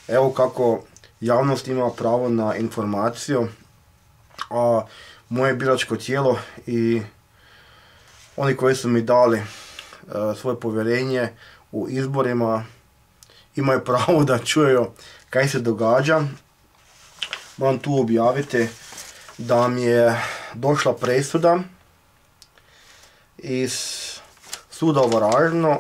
Evo kako javnost ima pravo na informaciju, a moje biračko tijelo i oni koji su mi dali svoje povjerenje u izborima imaju pravo da čuju kaj se događa. Moram tu objaviti da mi je došla presuda iz suda u Varaždinu.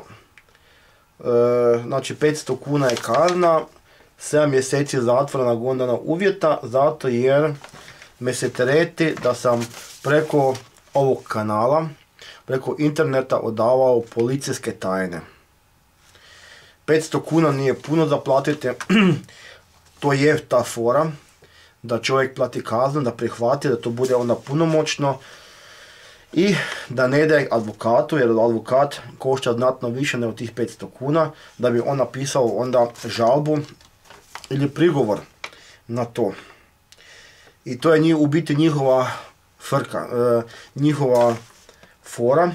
Znači 500 kuna je kazna, 7 mjeseci zatvora na godinu dana uvjeta, zato jer me se tereti da sam preko ovog kanala, preko interneta odavao policijske tajne. 500 kuna nije puno za platiti, to je ta fora, da čovjek plati kaznu, da prihvati, da to bude onda punomoćno i da ne daje advokatu, jer advokat košta znatno više nego tih 500 kuna, da bi on napisao onda žalbu ili prigovor na to. I to je u biti njihova frka, njihova fora,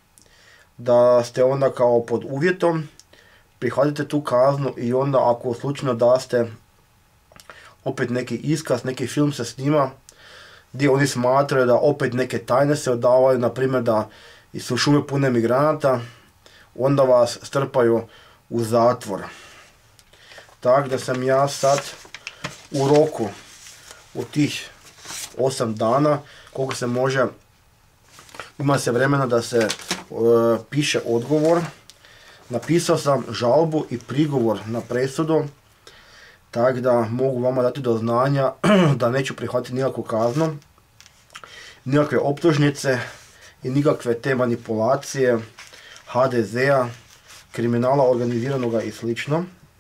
da ste onda kao pod uvjetom, prihvatite tu kaznu i onda ako slučajno daste opet neki iskaz, neki film se snima, gdje oni smatraju da opet neke tajne se odavaju, na primjer da su šume pune migranata, onda vas strpaju u zatvor. Tako da sam ja sad u roku u tih 8 dana, koliko se može, ima se vremena da se piše odgovor, napisao sam žalbu i prigovor na presudu, tako da mogu vama dati do znanja da neću prihvatiti nikakvu kaznu, nikakve optužnice i nikakve te manipulacije HDZ-a, kriminala organiziranoga i slično.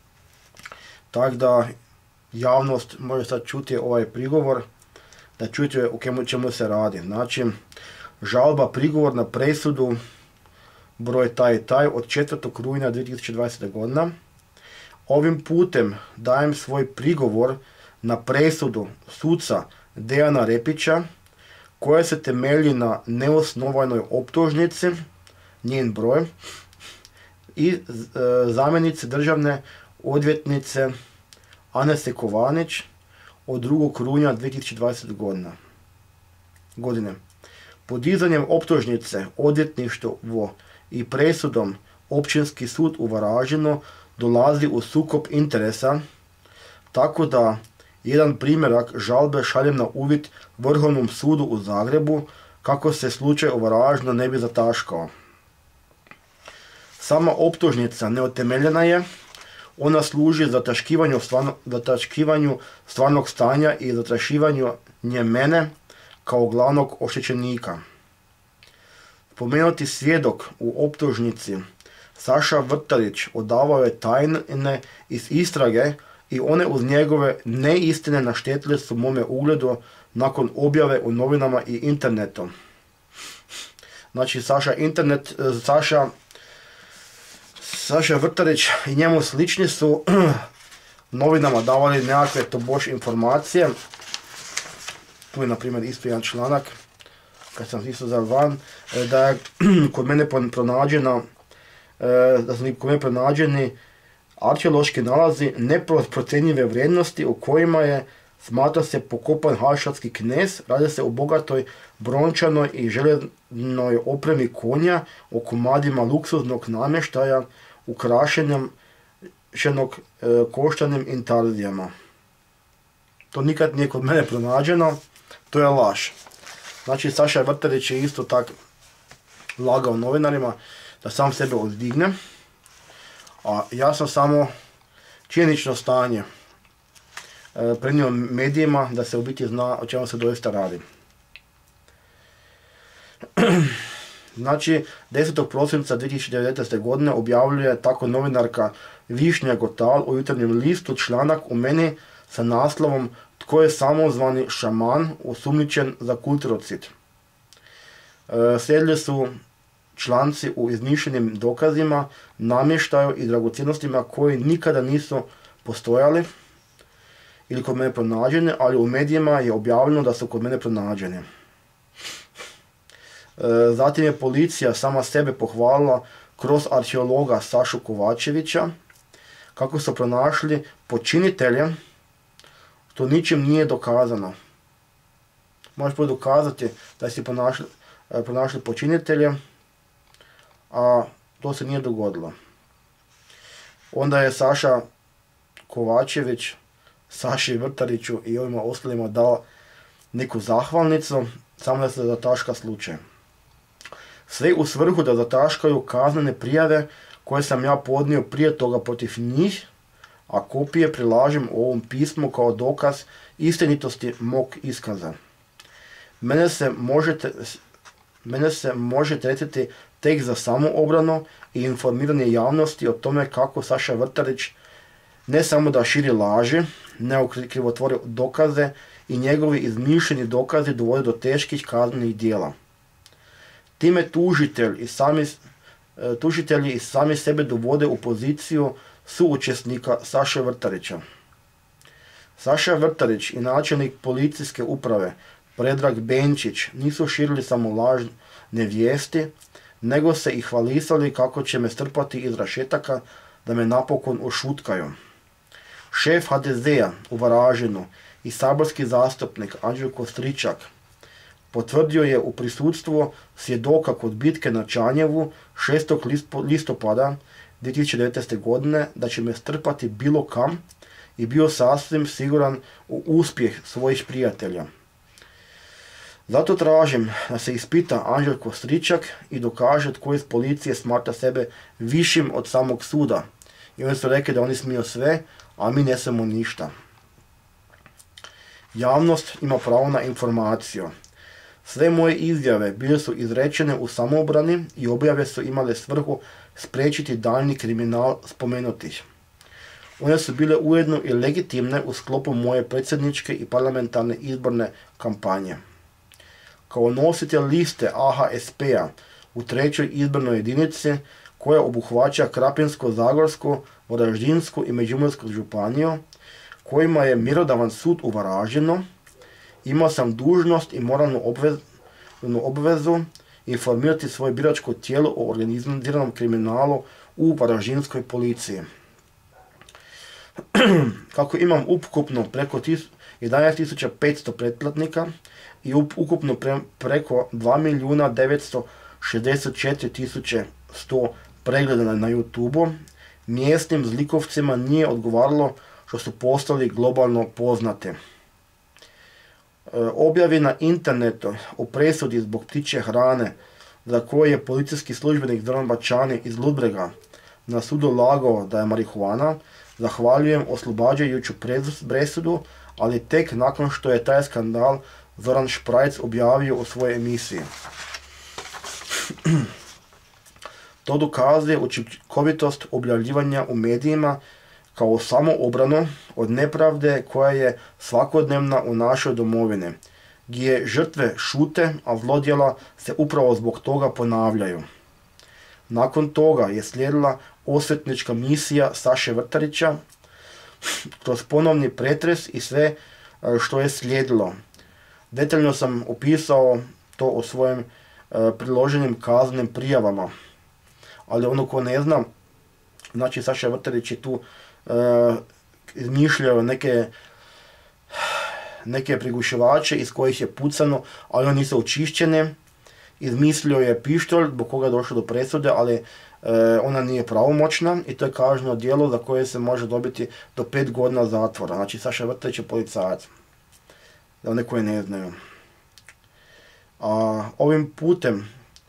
Tako da javnost može sad čuti ovaj prigovor, da čujete o čemu se radi. Znači, žalba, prigovor na presudu broj taj i taj od 4. rujna 2020. godina. Ovim putem dajem svoj prigovor na presudu suca Dejana Repića koja se temelji na neosnovanoj optužnici, njen broj, i zamjenice državne odvjetnice Ane Sekovanić od 2. rujna 2020. godine. Podizanjem optužnice odvjetništvo i presudom Općinski sud u Varaždinu dolazi u sukob interesa, tako da jedan primjerak žalbe šaljem na uvid Vrhovnom sudu u Zagrebu kako se slučaj u Varaždinu ne bi zataškao. Sama optužnica neutemeljena je, ona služi zataškivanju stvarnog stanja i zataškivanju mene kao glavnog oštećenika. Spomenuti svjedok u optužnici Saša Vrtarić odavao je tajne iz istrage i one uz njegove neistine naštetile su mome ugledu nakon objave u novinama i internetu. Znači Saša Vrtarić i njemu slični su novinama davali nekakve tobož informacije. Tu je na primjer isto jedan članak, kad sam isto van, da je kod mene pronađeni arheološki nalazi neprocjenjive vrijednosti u kojima je smatra se pokopan hašatski knez. Radi se o bogatoj brončanoj i željernoj opremi konja, o komadima luksuznog namještaja ukrašenog koštanim intarzijama. To nikad nije kod mene pronađeno, to je laž. Znači Saša Vrtarić je isto tak lagao novinarima da sam sebe oddigne, a ja sam samo činjenično stanje prenio medijima da se u biti zna o čemu se doista radi. Znači, 10. prosinca 2019. godine objavljuje tako novinarka Višnja Gotal u Jutarnjem listu članak u meni sa naslovom "Tko je samozvani šaman osumnjičen za kulturocid". Slijedili su članci u izmišljenim dokazima, namještaju i dragocjenostima koji nikada nisu postojali ili kod mene pronađeni, ali u medijima je objavljeno da su kod mene pronađeni. Zatim je policija sama sebe pohvalila kroz arheologa Sašu Kovačevića kako su pronašli počinitelje, što ničim nije dokazano. Možeš dokazati da si pronašli počinitelje, a to se nije dogodilo. Onda je Saša Kovačević, Saši Vrtariću i ovima ostalima dao neku zahvalnicu, samo da se zataška slučaj. Sve u svrhu da zataškaju kaznene prijave koje sam ja podnio prije toga protiv njih, a kopije prilažem u ovom pismu kao dokaz istinitosti mog iskaza. Mene se može tretiti tek za samoobranu i informiranje javnosti o tome kako Saša Vrtarić ne samo da širi laži, nego krivotvori dokaze i njegovi izmišljeni dokazi dovode do teških kaznenih djela. Time tužitelji i sami sebe dovode u poziciju suučesnika Saše Vrtarića. Saša Vrtarić i načelnik policijske uprave Predrag Benčić nisu širili samo lažne vijesti, nego se i hvalisali kako će me strpati iz rešetaka da me napokon ušutkaju. Šef HDZ-a u Varaždinu i saborski zastupnik Anđelko Stričak potvrdio je u prisustvu svjedoka kod bitke na Čanjevu 6. listopada 2019. godine da će me strpati bilo kam i bio sasvim siguran u uspjeh svojih prijatelja. Zato tražim da se ispita Anđelko Stričak i dokaže tko iz policije smatra sebe višim od samog suda. I oni su rekli da oni smiju sve, a mi ne smijemo ništa. Javnost ima pravo na informaciju. Sve moje izjave bile su izrečene u samoobrani i objave su imale svrhu spriječiti daljnji kriminal spomenutih. One su bile ujedno i legitimne u sklopu moje predsjedničke i parlamentarne izborne kampanje. Kao nositelj liste AHSP-a u 3. izbornoj jedinici koja obuhvaća Krapinsko-zagorsku, Varaždinsku i Međimursku županiju, kojima je mjerodavan sud u Varaždinu, imao sam dužnost i moralnu obvezu informirati svoje biračko tijelo o organiziranom kriminalu u varaždinskoj policiji. Kako imam ukupno preko 11.500 pretplatnika i ukupno preko 2.964.100 pregleda na YouTube-u, mjesnim zlikovcima nije odgovaralo što su postali globalno poznate. Objavi na internetu o presudi zbog ptičje hrane za koje je policijski službenik Zoran Bačani iz Ludbrega na sudu lagao da je marihuana, zahvaljujem oslobađajuću presudu, ali tek nakon što je taj skandal Zoran Šprajc objavio u svojoj emisiji. To dokazuje učinkovitost objavljivanja u medijima kao samoobranu od nepravde koja je svakodnevna u našoj domovini, gdje žrtve šute, a zlodjela se upravo zbog toga ponavljaju. Nakon toga je slijedila osvetnička misija Saše Vrtarića kroz ponovni pretres i sve što je slijedilo. Detaljno sam opisao to u svojim priloženim kaznenim prijavama. Ali ono ko ne zna, znači Saša Vrtarić je tu izmišljao neke prigušivače iz kojih je pucano, ali oni nisu očišćene. Izmislio je pištolj zbog koga je došlo do presude, ali ona nije pravomoćna i to je kažnjivo djelo za koje se može dobiti do 5 godina zatvora. Znači Saša Vrtarić je policajac, da one koje ne znaju. Ovim putem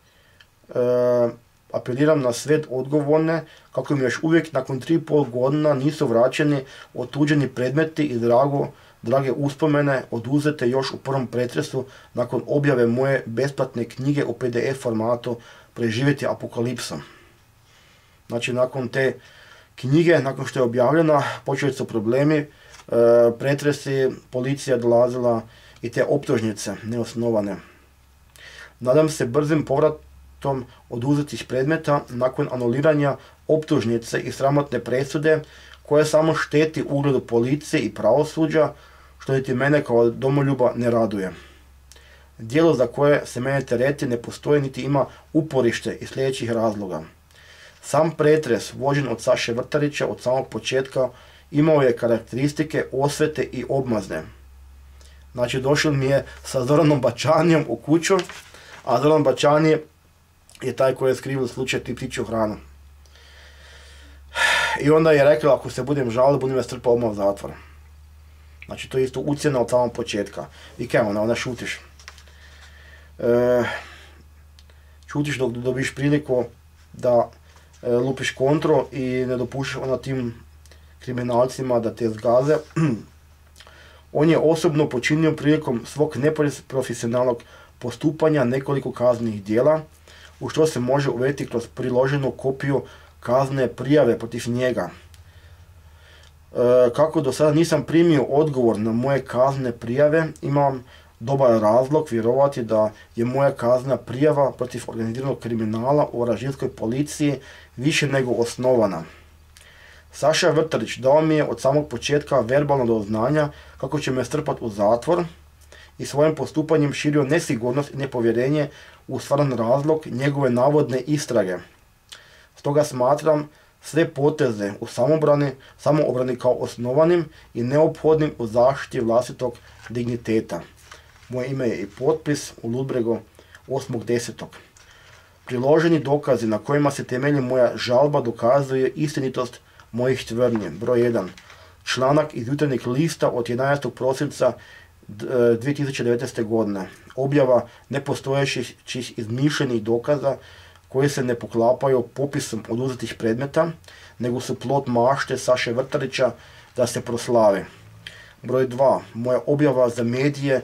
apeliram na sve odgovorne kako im još uvijek nakon 3,5 godina nisu vraćeni otuđeni predmeti i drage uspomene oduzete još u prvom pretresu nakon objave moje besplatne knjige u PDF formatu Preživjeti apokalipsom. Znači nakon te knjige, nakon što je objavljena, počeli su problemi, pretresi, policija dolazila i te optužnice neosnovane. Nadam se brzim povratom oduzetih predmeta nakon anuliranja optužnice i sramotne presude koja samo šteti ugledu policije i pravosuđa, što niti mene kao domoljuba ne raduje. Djelo za koje se mene tereti ne postoji niti ima uporište iz sljedećih razloga. Sam pretres vođen od Saše Vrtarića od samog početka imao je karakteristike osvete i obmazne. Znači došao mi je sa Zoranom Bačanijom u kuću, a Zoran Bačanije je taj koji je skrivio slučaj Ti ptičju hranu. I onda je rekla, ako se budem žalio, budem me strpao odmah u zatvor. Znači to je isto ucjena od samog početka. I kaj onda šutiš. Šutiš dok dobiš priliku da lupiš kontro i ne dopušiš onda tim kriminalcima da te zgaze. On je osobno počinio prilikom svog neprofesionalnog postupanja nekoliko kaznenih djela, u što se može uvjeriti kroz priloženu kopiju kaznene prijave protiv njega. Kako do sada nisam primio odgovor na moje kaznene prijave, imam dobar razlog vjerovati da je moja kaznena prijava protiv organiziranog kriminala u varaždinskoj policiji više nego osnovana. Saša Vrtarić dao mi je od samog početka verbalno do znanja kako će me strpati u zatvor i svojim postupanjem širio nesigurnost i nepovjerenje u stvaran razlog njegove navodne istrage. Stoga smatram sve poteze u samoobrani kao osnovanim i neophodnim u zaštiti vlastitog digniteta. Moje ime je i potpis u Ludbregu 8.10. Priloženi dokazi na kojima se temelji moja žalba dokazuje istinitost mojih tvrdnji. Broj 1. Članak iz Jutarnjeg lista od 11. prosinca 2019. godine. Objava nepostojećih izmišljenih dokaza koji se ne poklapaju popisom oduzetih predmeta, nego su plod mašte Saše Vrtarića da se proslave. Broj 2. Moja objava za medije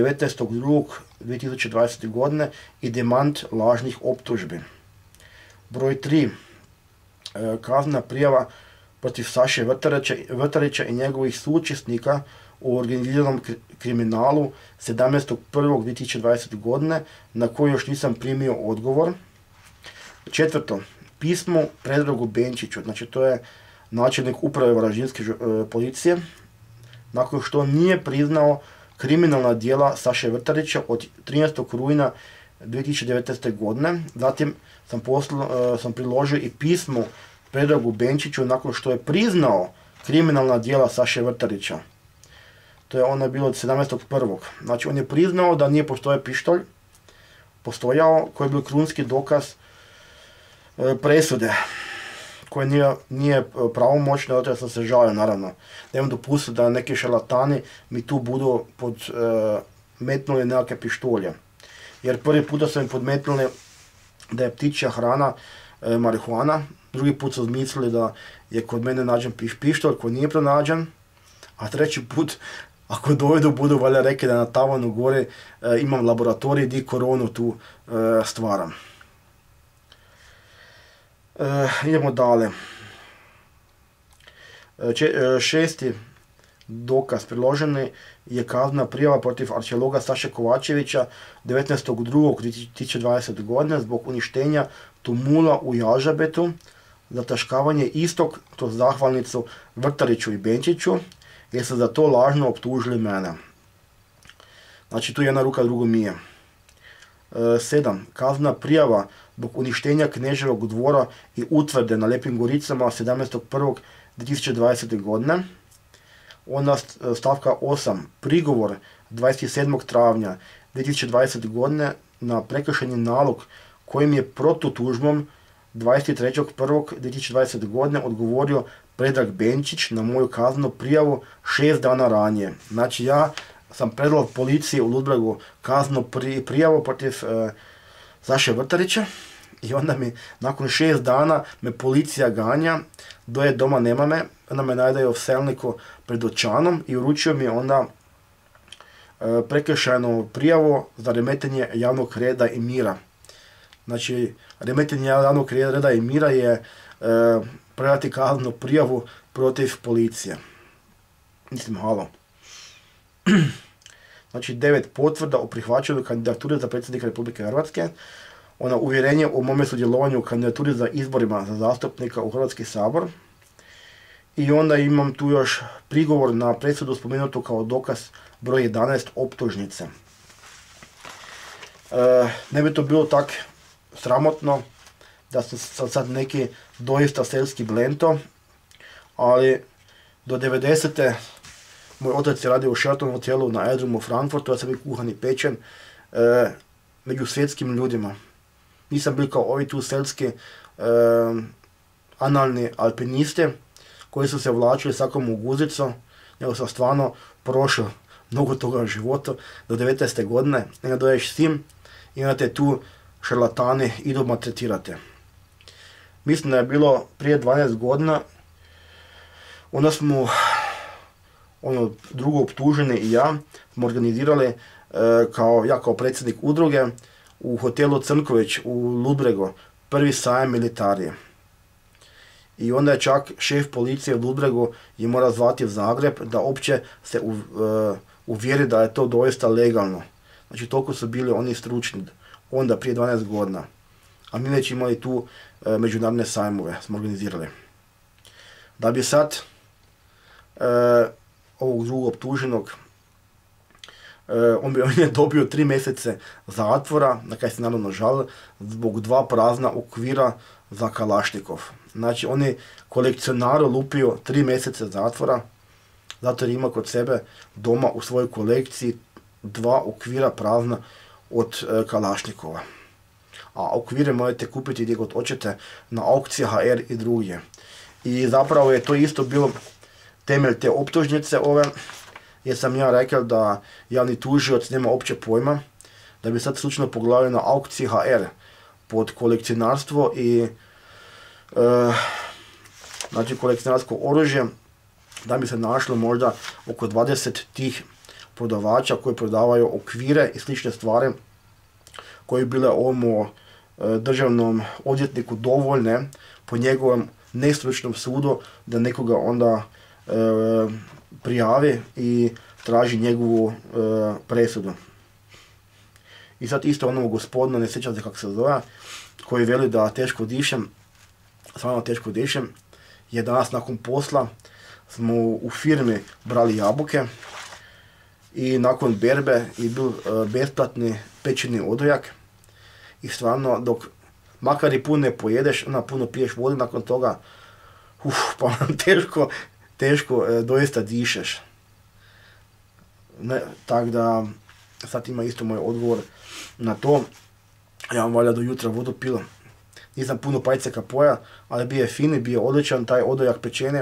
19.2.2020. godine i demant lažnih optužbi. Broj 3. Kaznena prijava protiv Saše Vrtarića i njegovih suučesnika u organiziranom kriminalu 17.1.2020. godine, na koju još nisam primio odgovor. 4. Pismo Predragu Benčiću, znači to je načelnik uprave Varaždinske policije, nakon što nije priznao kriminalna djela Saše Vrtarića od 13. rujna 2019. godine. Zatim sam priložio i pismo Predragu Benčiću nakon što je priznao kriminalna djela Saše Vrtarića. To je ono bilo od 17.1. Znači on je priznao da nije postojao pištolj, postojao, koji je bio krunski dokaz presude, koja nije pravomoćna, zato sam se žalio naravno. Nemam dopustiti da neki šarlatani mi tu budu metnuli nekakve pištolje. Jer prvi puta su mi podmetnuli da je ptičja hrana marihuana, drugi put su mislili da je kod mene nađen pištolj koji nije pronađen, a treći put, ako dovedu, budu valjda rekli da na tavanu gore imam laboratorij gdje koronu tu stvaram. Idemo dalje. 6. dokaz priloženi je kaznena prijava protiv arheologa Saše Kovačevića 19.2.2020. godine zbog uništenja tumula u Jalžabetu, zataškavanje istog kroz zahvalnicu Vrtariću i Benčiću, jer su za to lažno optužili mene. Znači tu jedna ruka, drugo mije. 7. Kaznena prijava zbog uništenja Kneževog dvora i utvrde na Lijepim Goricama 17.1.2020. godine. Onda stavka 8. Prigovor 27. travnja 2020. godine na prekršajni nalog kojim je protutužbom 23.1.2020. godine odgovorio Predrag Benčić na moju kaznenu prijavu 6 dana ranije. Znači ja sam predao policiji u Ludbregu kaznenu prijavu protiv Saše Vrtarića i onda mi nakon 6 dana me policija ganja, doje doma nema me, onda me najdaju u Selniku pred Očanom i uručio mi onda prekršajnu prijavu za remetenje javnog reda i mira. Znači, remetenje javnog reda i mira je predati kaznenu prijavu protiv policije. Mislim, halo. Znači, 9. potvrda o prihvaćanju kandidature za predsjednika Republike Hrvatske, ona uvjerenje o mome sudjelovanju u kandidaturi za izborima za zastupnika u Hrvatski sabor. I onda imam tu još prigovor na presudu spomenutu kao dokaz broj 11 optužnice. Ne bi to bilo tak sramotno da sam sad neki doista selski blento, ali do 90. moj otac je radio u Sheraton hotelu na aerodromu u Frankfurtu, ja sam bio kuhan i pečen među svjetskim ljudima. Nisam bio kao ovi tu selski analni alpinisti koji su se vlačili svakom u guzicu, nego sam stvarno prošao mnogo toga u životu do 19. godine, i onda doješ s tim i onda te tu šarlatani idu maltretirati. Mislim da je bilo prije 12 godina, onda smo, drugo optuženi i ja, smo organizirali kao predsjednik udruge u hotelu Crnković u Ludbregu, prvi sajam militarije. I onda je čak šef policije u Ludbregu je morao zvati u Zagreb da opće se uvjeri da je to doista legalno. Znači toliko su bili oni stručni onda prije 12 godina. A mi već imali tu međunarodne sajmove, smo organizirali. Da bi sad ovog drugog optuženog, on je dobio 3 mjesece zatvora, na kaj se naravno žalio, zbog 2 prazna okvira za Kalašnikov. Znači on je kolekcionaru lupio 3 mjesece zatvora, zato jer ima kod sebe doma u svojoj kolekciji 2 okvira prazna od Kalašnikova. A okvire možete kupiti gdje god hoćete, na aukciji HR i drugdje. I zapravo je to isto bilo temelj te optužnice ove, jer sam ja rekao da javni tužioc nema opće pojma, da bi sad slučajno pogledali na aukciji HR pod kolekcionarstvo i znači kolekcionarsko oružje, da bi se našlo možda oko 20 tih prodavača koji prodavaju okvire i slične stvari koje bi bile ovom državnom odvjetniku dovoljne po njegovom nestručnom sudu da nekoga onda prijavi i traži njegovu presudu. I sad isto onog gospodina, ne sjećam se kako se zove, koji veli da teško dišem, stvarno teško dišem, je danas nakon posla smo u firmi brali jabuke i nakon berbe je bil besplatni pečeni odojak i stvarno dok makar i puno ne pojedeš, onda puno piješ vode nakon toga, pa teško doista dišeš. Tako da sad ima isto moj odgovor na to. Ja vam valjda do jutra vodu pila. Nisam puno pajceka poja, ali bio je fini, bio je odličan taj odojak pečenje.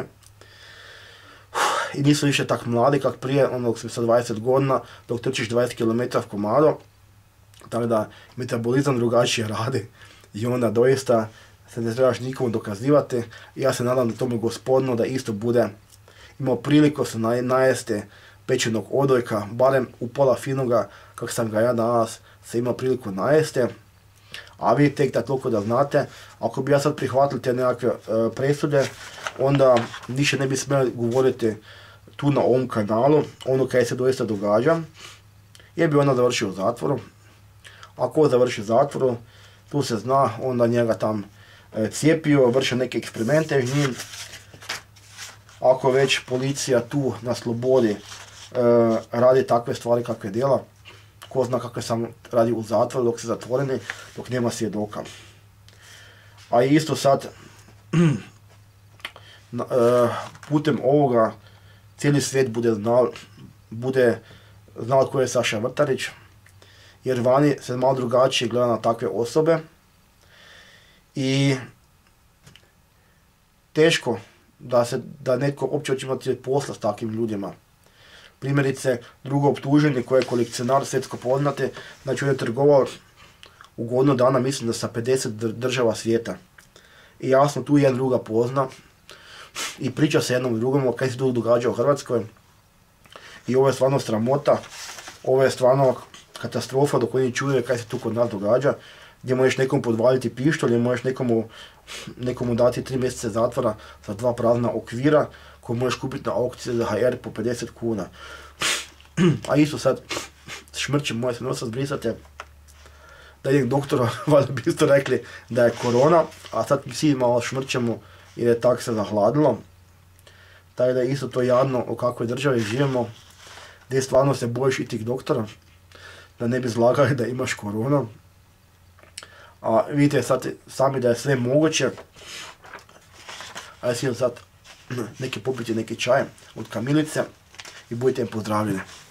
I nisu više tak mladi kak prije, onog sam sa 20 godina, dok trčiš 20 km v komado. Tako da metabolizam drugačije radi i onda doista se ne trebaš nikomu dokazivati. Ja se nadam da tomu gospodinu da isto bude imao priliku se najesti pečenog odojka, barem u pola finoga, kako sam ga ja danas se imao priliku najesti. A vi tek da toliko da znate, ako bi ja sad prihvatili te nekakve presude, onda više ne bi smjeli govoriti tu na ovom kanalu, ono kaj se doista događa, jer bi onda završio u zatvoru. Ako završi u zatvoru, tu se zna, onda njega tam cijepio, vrše neke eksperimente s njim. Ako već policija tu na slobodi radi takve stvari kakve djela, ko zna kakve sam radi u zatvoru dok se zatvoreni, dok nema svjedoka. A isto sad, putem ovoga cijeli svijet bude znao tko je Saša Vrtarić, jer vani se malo drugačije gleda na takve osobe i teško da netko uopće hoće imati posla s takvim ljudima. Primjerice, drugo optuženje koje je kolekcionar svjetsko poznate, znači on je trgovao u godinu dana, mislim da sa 50 država svijeta. I jasno tu jedan druga pozna i priča se jednom drugom kaj se tu događa u Hrvatskoj. I ovo je stvarno sramota, ovo je stvarno katastrofa dok oni čuje kaj se tu kod nas događa, gdje možeš nekom podvaliti pištolj, gdje možeš nekomu dati 3 mjeseca zatvora za 2 prazna okvira koje možeš kupiti na aukciji za HR po 50 kuna. A isto sad šmrčem, moje se nosa zbrisati, da idem doktora, valjda bi isto rekli da je korona, a sad svi malo šmrčemo jer je tako se zahladilo. Tako da je isto to jadno u kakvoj državi živimo, gdje stvarno se bojiš i tih doktora, da ne bi zlagali da imaš koronu. A vidite sad sami da je sve moguće. A ja si sad neki popiti neki čaj od kamilice i budite im pozdravljeni.